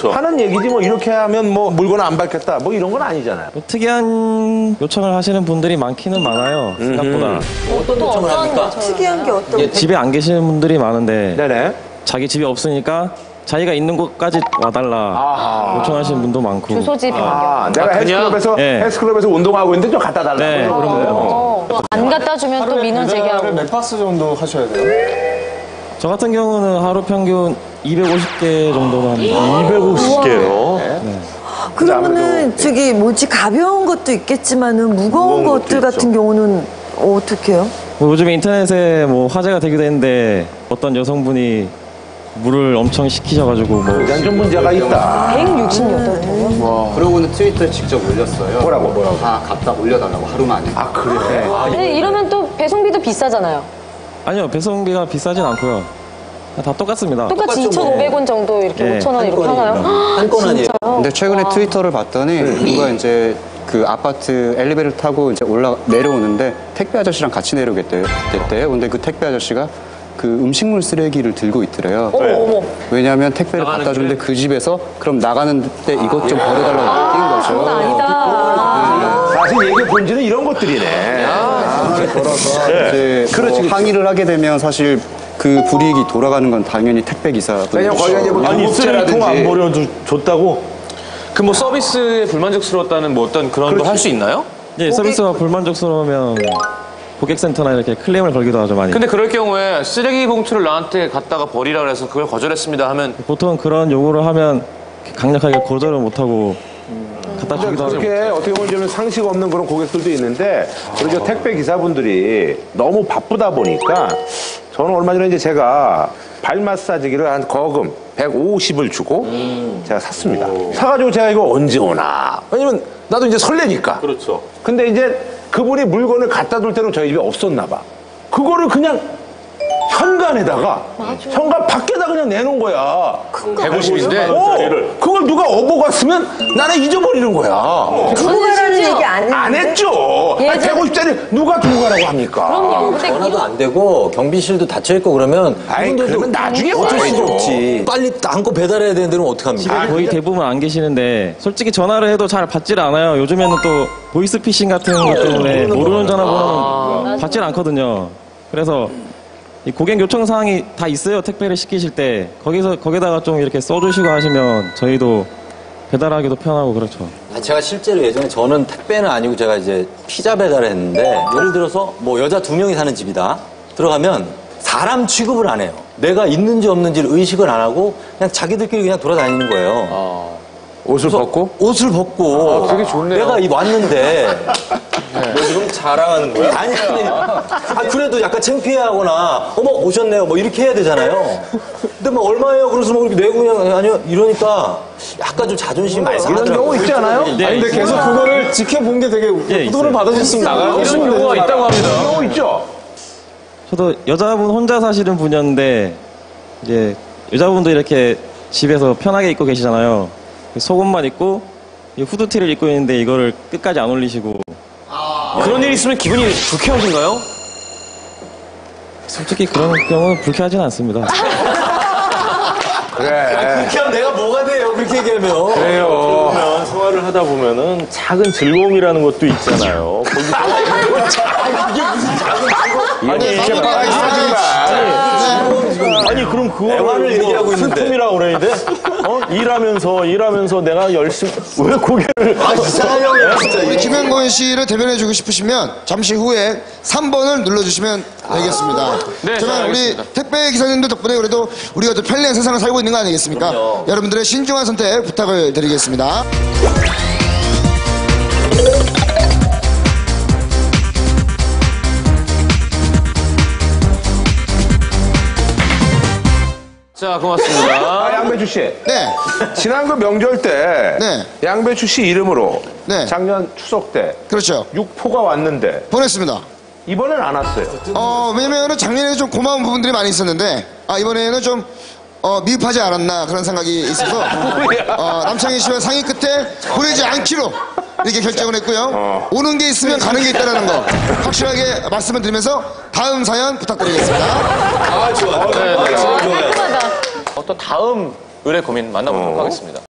그렇죠. 하는 얘기지 뭐 이렇게 하면 뭐 물건 안 받겠다 뭐 이런 건 아니잖아요. 뭐 특이한 요청을 하시는 분들이 많기는 많아요. 생각보다. 어떤 요청을 합니까? 특이한 게 어떤 이제 집에 안 계시는 분들이 많은데 네네. 자기 집이 없으니까 자기가 있는 곳까지 와달라 요청하시는 분도 많고. 주소지 변경. 내가 헬스클럽에서 네. 헬스클럽에서 운동하고 있는데 좀 갖다 달라. 네, 그런 거예요. 안 갖다 주면 또 민원 제기하고. 몇 파스 정도 하셔야 돼요? 저 같은 경우는 하루 평균 250개 정도는 합니다. 250개요. 그러면은 저기 뭐지 가벼운 것도 있겠지만은 무거운 것도 것들 있죠. 같은 경우는 어떻게 해요? 뭐 요즘 인터넷에 뭐 화제가 되기도 했는데 어떤 여성분이 물을 엄청 시키셔가지고 뭐 그냥 좀 문제가 있다. 168통. 그러고는 트위터에 직접 올렸어요. 뭐라고? 다 갖다 올려달라고 하루 만에. 아 그래. 근데 이러면 또 배송비도 비싸잖아요. 아니요 배송비가 비싸진 않고요. 다 똑같습니다. 똑같이 2,500원 정도 이렇게 네. 5,000원 이렇게 하나요? 한 건 아니에요. 근데 최근에 트위터를 봤더니 누가 이제 그 아파트 엘리베이터를 타고 이제 내려오는데 택배 아저씨랑 같이 내려오겠대요. 근데 그 택배 아저씨가 그 음식물 쓰레기를 들고 있더래요. 어머. 왜냐하면 택배를 갖다 주는데 그 집에서 그럼 나가는 때 이것 좀 버려달라고 뛴 거죠. 아니다. 사실 얘기의 본질은 이런 것들이네. 이제 뭐 항의를 하게 되면 사실 그 불이익이 돌아가는 건 당연히 택배 기사분. 왜냐면 거기가 이제 뭐 아니, 쓰레기통 안 중국제라든지 버려줬다고? 그 뭐 서비스에 불만족스러웠다는 뭐 어떤 그런 거 할 수 있나요? 이제 서비스가 불만족스러우면 고객센터나 이렇게 클레임을 걸기도 하죠 많이. 근데 그럴 경우에 쓰레기 봉투를 나한테 갖다가 버리라 그래서 그걸 거절했습니다 하면 보통 그런 요구를 하면 강력하게 거절을 못하고 갖다 주기도 하죠. 그렇게 어떻게 보면 좀 상식 없는 그런 고객들도 있는데 그리고 택배 기사분들이 너무 바쁘다 보니까 저는 얼마 전에 이제 제가 발 마사지기를 한 거금 150을 주고 제가 샀습니다. 사가지고 제가 이거 언제 오나. 왜냐면 나도 이제 설레니까. 그렇죠. 근데 이제 그분이 물건을 갖다 둘 때는 저희 집에 없었나 봐. 그거를 그냥 현관에다가 현관 밖에다 그냥 내놓은 거야. 150인데 그걸 누가 어보 갔으면 나는 잊어버리는 거야. 두고 가라는 얘기 안 안 했죠. 150짜리 누가 두고 가라고 합니까? 그럼요. 근데 전화도 안 되고 경비실도 닫혀있고 그러면 아이, 이분들도 그러면 나중에 어쩔 수가 와야죠. 없지. 빨리 안고 배달해야 되는 데는 어떡합니까? 거의 대부분 안 계시는데 솔직히 전화를 해도 잘 받질 않아요. 요즘에는 또 보이스피싱 같은 것 때문에 모르는 전화번호는 받질 않거든요. 그래서 이 고객 요청 사항이 다 있어요. 택배를 시키실 때 거기다가 좀 이렇게 써주시고 하시면 저희도 배달하기도 편하고 그렇죠. 제가 실제로 예전에 저는 택배는 아니고 제가 이제 피자 배달을 했는데 예를 들어서 뭐 여자 2명이 사는 집이다. 들어가면 사람 취급을 안 해요. 내가 있는지 없는지를 의식을 안 하고 그냥 자기들끼리 그냥 돌아다니는 거예요. 옷을 벗고? 옷을 벗고 되게 좋네요. 내가 왔는데 너 지금 자랑하는 거야? 아니 그래도 약간 창피해하거나 어머 오셨네요 뭐 이렇게 해야 되잖아요. 근데 뭐 얼마예요? 그래서 뭐 이렇게 내고 그냥 아니요 이러니까 약간 좀 자존심이 많이 이런 경우 상하더라고요. 있지 않아요? 네, 근데 계속 그거를 지켜본 게 되게 후도를 받으셨으면 나가요. 이런 경우가 있다고 합니다. 이런 경우 있죠? 저도 여자분 혼자 사시는 분이었는데 이제 여자분도 이렇게 집에서 편하게 입고 계시잖아요. 속옷만 입고 이 후드티를 입고 있는데 이거를 끝까지 안 올리시고 그런 일 있으면 기분이 불쾌하신가요? 솔직히 그런 경우는 불쾌하진 않습니다. 그래. 그렇게 하면 내가 뭐가 돼요? 그렇게 얘기하면. 그래요. 그러면 생활을 하다 보면은 작은 즐거움이라는 것도 있잖아요. 아니 그럼 대화를 그거를 얘기하고 있는데. 슬픔이라고 그래야 돼? 일하면서 내가 열심히 왜 고개를 이상한 형이야 진짜. 우리 김현곤 씨를 대변해주고 싶으시면 잠시 후에 3번을 눌러주시면 되겠습니다. 네, 정말 우리 택배 기사님들 덕분에 그래도 우리가 더 편리한 세상을 살고 있는 거 아니겠습니까? 여러분들의 신중한 선택 부탁을 드리겠습니다. 자, 고맙습니다. 양배추 씨. 네. 지난 그 명절 때 네. 양배추 씨 이름으로 네. 작년 추석 때 그렇죠. 육포가 왔는데 보냈습니다. 이번엔 안 왔어요. 왜냐면은 작년에 좀 고마운 부분들이 많이 있었는데, 이번에는 좀, 미흡하지 않았나 그런 생각이 있어서, 남창희 씨와 상의 끝에 보내지 않기로 이렇게 결정을 했고요. 오는 게 있으면 가는 게 있다는 거 확실하게 말씀을 드리면서 다음 사연 부탁드리겠습니다. 아 좋아. 네, 네. 좋아요. 깔끔하다. 어떤 다음 의뢰 고민 만나보도록 하겠습니다.